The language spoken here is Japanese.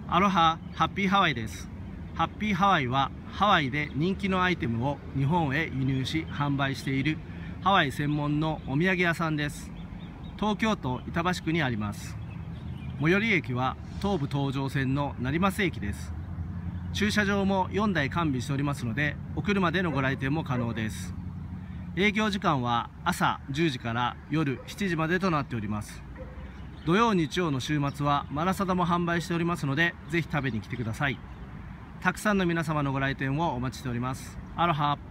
アロハ、ハッピーハワイです。ハッピーハワイはハワイで人気のアイテムを日本へ輸入し販売しているハワイ専門のお土産屋さんです。東京都板橋区にあります。最寄り駅は東武東上線の成増駅です。駐車場も4台完備しておりますので、お車でのご来店も可能です。営業時間は朝10時から夜7時までとなっております。土曜日曜の週末はマラサダも販売しておりますので、ぜひ食べに来てください。たくさんの皆様のご来店をお待ちしております。アロハ。